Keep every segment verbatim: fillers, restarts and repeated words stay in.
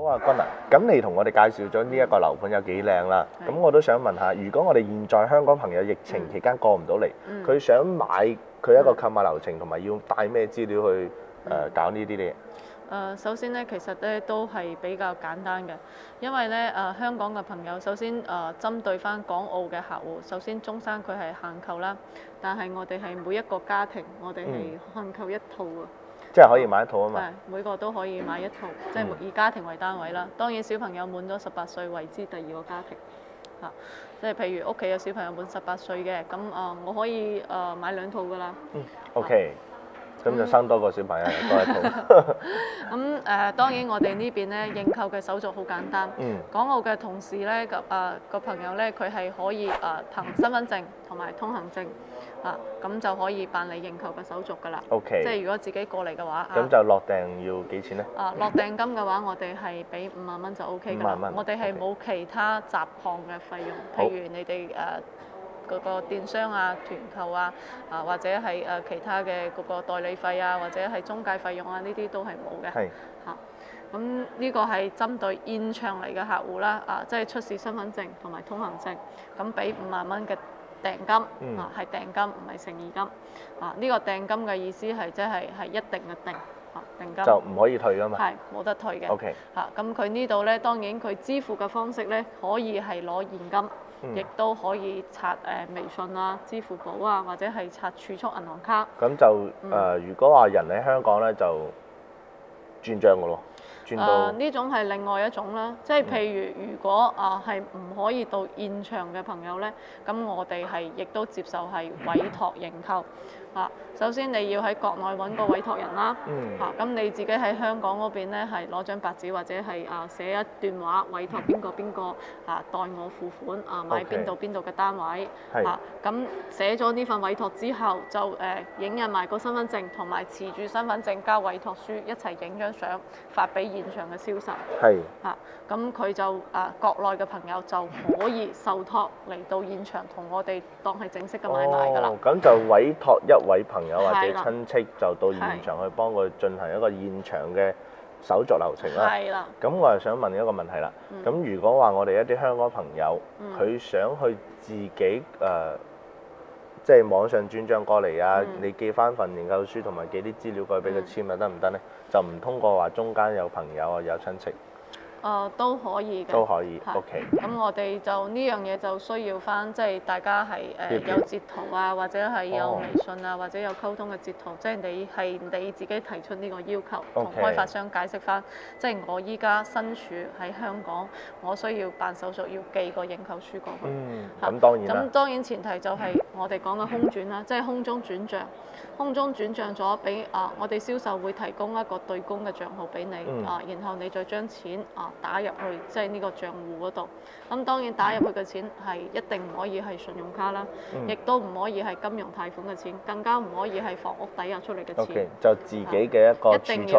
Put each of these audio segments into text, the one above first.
好啊，君啊，咁你同我哋介紹咗呢一個樓盤有幾靚啦，咁我都想問下，如果我哋現在香港朋友疫情期間過唔到嚟，佢、嗯、想買佢一個購買流程同埋要帶咩資料去誒、呃、搞呢啲嘢？誒、 呃，首先咧，其實咧都係比較簡單嘅，因為咧誒、呃、香港嘅朋友，首先誒、呃、針對翻港澳嘅客戶，首先中山佢係限購啦，但係我哋係每一個家庭，我哋係限購一套啊。嗯即係可以買一套啊嘛， 係每個都可以買一套，即係以家庭為單位啦。當然小朋友滿咗十八歲為之第二個家庭，嚇、啊，即係譬如屋企有小朋友滿十八歲嘅，咁啊、呃、我可以誒、呃、買兩套㗎啦。 嗯 ，OK，咁、啊、就生多個小朋友又多一套。 咁誒、呃、當然我哋呢邊咧認購嘅手續好簡單。嗯。港澳嘅同事咧，個誒個朋友咧，佢係可以誒憑身份證同埋通行證。啊，咁就可以辦理認購嘅手續㗎啦。 OK。 即係如果自己過嚟嘅話， 咁就落訂要幾錢咧？ 啊，落訂金嘅話，我哋係俾五萬蚊就 O K 㗎啦。我哋係冇其他雜項嘅費用，譬如你哋誒嗰個電商啊、團購啊，啊或者係誒其他嘅嗰個代理費啊，或者係中介費用啊，呢啲都係冇嘅。係。嚇，咁呢個係針對現場嚟嘅客戶啦，啊，即係出示身份證同埋通行證，咁俾五萬蚊嘅訂金、嗯、啊，係訂金唔係誠意金啊！呢、這個訂金嘅意思係即係係一定嘅定啊，訂金就唔可以退㗎嘛，係冇得退嘅。OK 嚇，咁佢呢度咧，當然佢支付嘅方式咧，可以係攞現金，亦都、嗯、可以刷誒、呃、微信啊、支付寶啊，或者係刷儲蓄銀行卡。咁就誒、呃，如果話人喺香港咧，就轉帳㗎咯。誒呢、呃、種係另外一種啦，即係譬如如果啊係唔可以到現場嘅朋友咧，咁我哋係亦都接受係委託認購。啊，首先你要喺國內揾個委託人啦。嗯。嚇、啊，咁你自己喺香港嗰邊咧，係攞張白紙或者係啊寫一段話委託邊個邊個啊代我付款啊買邊度邊度嘅單位。係。嚇，咁寫咗呢份委託之後，就誒影印埋個身份證同埋持住身份證加委託書一齊影張相發俾現場嘅銷售。係。嚇，咁佢就啊國內嘅朋友就可以受託嚟到現場同我哋當係正式嘅買賣㗎啦。哦，咁就委託一位朋友或者親戚就到現場去幫佢進行一個現場嘅手續流程啦。係啦。咁我又想問一個問題啦。咁、嗯、如果話我哋一啲香港朋友，佢、嗯、想去自己誒，即、呃、係、就是、網上轉帳過嚟啊，嗯、你寄翻份認購書同埋寄啲資料過去俾佢簽啊，得唔得咧？就唔通過話中間有朋友啊，有親戚。誒、呃、都可以嘅，都可以。OK。咁我哋就呢樣嘢就需要翻，即係大家係誒、呃、有截圖啊，或者係有微信啊，哦、或者有溝通嘅截圖，即係你係你自己提出呢個要求，同 Okay. 開發商解釋翻，即係我依家身處喺香港，我需要辦手續要寄個認購書過去。嗯。咁當然啦。咁當然前提就係我哋講嘅空轉啦，即係空中轉帳，空中轉帳咗俾啊，我哋銷售會提供一個對公嘅帳號俾你、嗯、啊，然後你再將錢啊。打入去即係呢個賬戶嗰度，咁當然打入去嘅錢係一定唔可以係信用卡啦，亦都唔可以係金融貸款嘅錢，更加唔可以係房屋抵押出嚟嘅錢。Okay, 就自己嘅一個儲蓄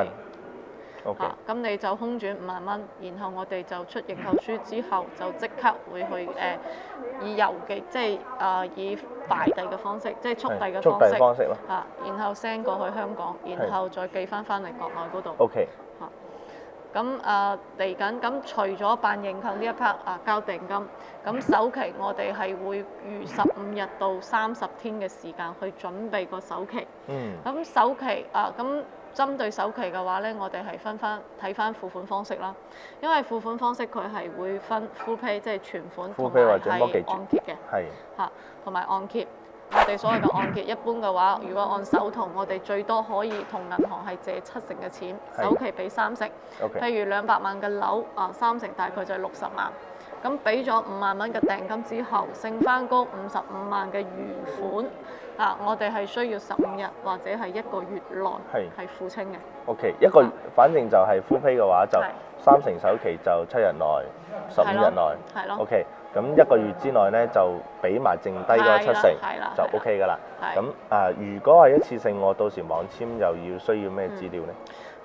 account。OK。咁你就空轉五萬蚊，然後我哋就出認購書之後，就即刻會去誒、呃、以郵寄，即係啊、呃、以快遞嘅方式，即係速遞嘅方式。速遞方式咯。啊，然後 send 過去香港，然後再寄翻翻嚟國內嗰度。OK。咁誒嚟緊，咁、呃、除咗辦認購呢一 part 啊交訂金，咁首期我哋係會預十五日到三十天嘅時間去準備個首期。嗯。咁首期啊，咁針對首期嘅話咧，我哋係分翻睇翻付款方式啦，因為付款方式佢係會分 full pay 即係全款同埋係按揭嘅。係。嚇，同埋按揭。我哋所謂嘅按揭，一般嘅話，如果按首套，我哋最多可以同銀行係借七成嘅錢，首期俾三成。Okay. 譬如兩百萬嘅樓，啊三成大概就係六十萬。咁俾咗五萬蚊嘅訂金之後，剩翻嗰五十五萬嘅餘款，啊我哋係需要十五日或者係一個月內係付清嘅。OK， 一個月，反正就係 full pay 嘅話就三成首期就七日內，十五日內。係咯。OK。咁一個月之內咧就俾埋剩低嗰七成就 O K 㗎啦。咁啊、呃，如果係一次性，我到時網簽又要需要咩資料咧？誒、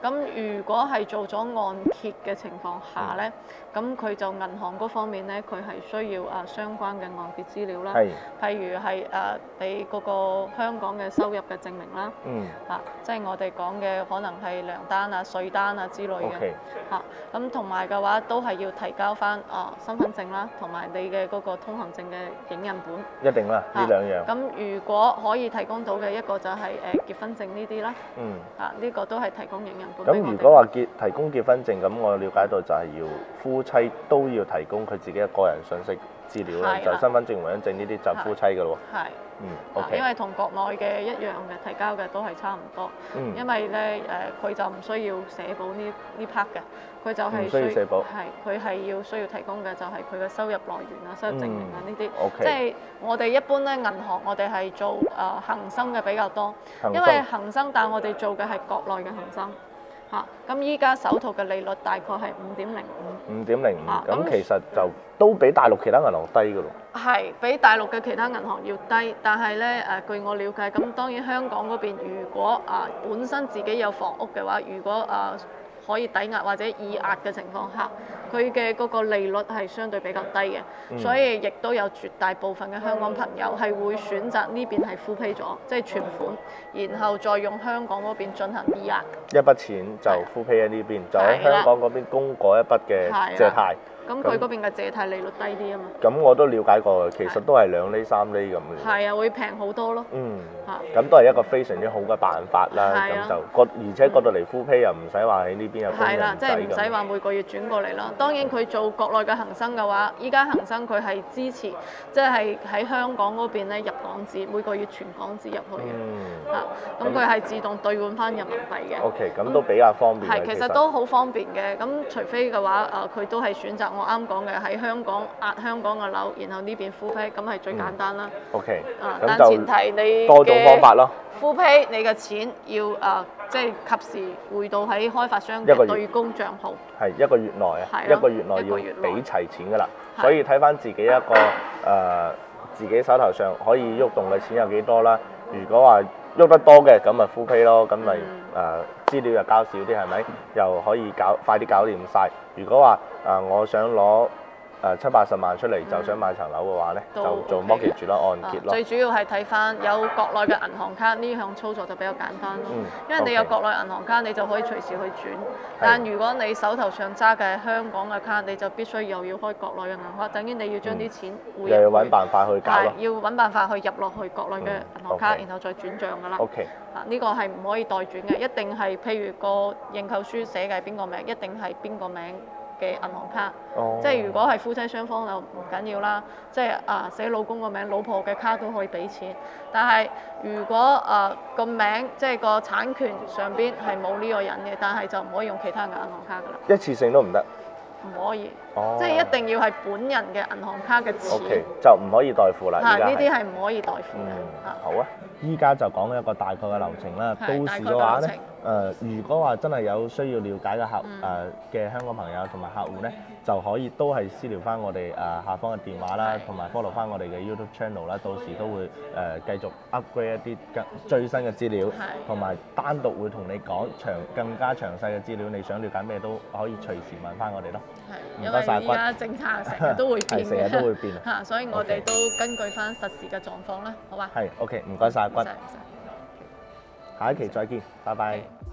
咁如果係做咗按揭嘅情況下咧，咁佢、嗯、就銀行嗰方面咧，佢係需要啊相關嘅按揭資料啦。係。譬如係誒、啊、你嗰個香港嘅收入嘅證明啦。嗯。啊，即係我哋講嘅可能係糧單啊、稅單啊之類嘅。OK。嚇，咁同埋嘅話都係要提交翻啊身份證啦，同埋你嘅嗰個通行證嘅影印本。一定啦，呢兩樣。咁、啊、如果可以提供到嘅一個就係誒結婚證呢啲啦。嗯。啊，呢、呢個都係提供影印本。咁如果話結提供結婚證，咁我了解到就係要夫妻都要提供佢自己嘅個人信息資料啦，就身份證、回鄉證呢啲就夫妻嘅咯。係。嗯。OK。因為同國內嘅一樣嘅提交嘅都係差唔多。嗯。因為咧誒，佢就唔需要社保呢呢 part 嘅。佢就係需要社保，係佢係要需要提供嘅就係佢嘅收入來源啊、收入證明啊呢啲，即係我哋一般咧銀行我哋係做誒恒生嘅比較多，因為恒生但係我哋做嘅係國內嘅恒生嚇，咁依家手套嘅利率大概係五點零五，五點零五，咁其實就都比大陸其他銀行低㗎咯，係比大陸嘅其他銀行要低，但係咧誒據我了解，咁當然香港嗰邊如果啊本身自己有房屋嘅話，如果啊可以抵押或者以押嘅情況下，佢嘅嗰個利率係相對比較低嘅，嗯、所以亦都有絕大部分嘅香港朋友係會選擇呢邊係 full pay 咗，即係存款，然後再用香港嗰邊進行以押。一筆錢就 full pay 喺呢邊，就喺香港嗰邊供嗰一筆嘅借貸。咁佢嗰邊嘅借貸利率低啲啊嘛。咁我都了解過，其實都係兩厘三厘咁嘅。係啊，會平好多咯。嗯。嚇。咁都係一個非常之好嘅辦法啦。係啊。咁就過，而且過到嚟 full pay又唔使話喺呢邊有工人仔咁。係啦，即係唔使話每個月轉過嚟啦。當然佢做國內嘅恒生嘅話，依家恒生佢係支持，即係喺香港嗰邊咧入港紙，每個月存港紙入去嘅。嗯。嚇。咁佢係自動兌換翻人民幣嘅。OK，咁都比較方便。係，其實都好方便嘅。咁除非嘅話，誒佢都係選擇我啱講嘅喺香港壓香港嘅樓，然後呢邊 full pay，咁係最簡單啦。OK，啊，但前提你多種方法咯。full pay 你嘅錢要誒，即係及時匯到喺開發商嘅對公帳號。係一個月內啊，一個月內要俾齊錢㗎啦。所以睇翻自己一個誒，自己手頭上可以喐動嘅錢有幾多啦。如果話喐得多嘅，咁咪 full pay 咯，咁咪誒資料又交少啲，係咪？又可以搞快啲搞掂晒。如果話誒、呃、我想攞誒七八十萬出嚟，嗯、就想買層樓嘅話咧，就做 mortgage 咯，按揭咯。最主要係睇翻有國內嘅銀行卡，呢項操作就比較簡單咯。嗯、因為你有國內銀行卡，你就可以隨時去轉。但如果你手頭上揸嘅係香港嘅卡，你就必須又要開國內嘅銀行卡，等於你要將啲錢匯入去。又要揾辦法去搞咯。要揾辦法去入落去國內嘅銀行卡，嗯 okay. 然後再轉帳㗎啦。OK。啊，呢個係唔可以代轉嘅，一定係譬如個認購書寫嘅係邊個名，一定係邊個名嘅銀行卡。哦。即係如果係夫妻雙方就唔緊要啦，即係啊寫老公個名，老婆嘅卡都可以俾錢。但係如果啊個名即係個產權上邊係冇呢個人嘅，但係就唔可以用其他嘅銀行卡㗎啦。一次性都唔得。唔可以，哦、即係一定要係本人嘅銀行卡嘅錢。OK，就唔可以代付啦。係呢啲係唔可以代付嘅。嗯、好啊，依家就講一個大概嘅流程啦。是到時嘅話咧，誒、呃，如果話真係有需要了解嘅客誒嘅、嗯呃、香港朋友同埋客戶咧，就可以都係私聊翻我哋誒、呃、下方嘅電話啦，同埋 follow 翻我哋嘅 YouTube channel 啦。到時都會誒、呃、繼續 upgrade 一啲更最新嘅資料，同埋單獨會同你講詳更加詳細嘅資料。你想了解咩都可以隨時問翻我哋咯。係，因為而家政策成日都會變嘅，成日都會變嚇，所以我哋都根據翻實時嘅狀況啦，好嘛？係 ，OK，唔該晒阿君，下一期再見，拜拜。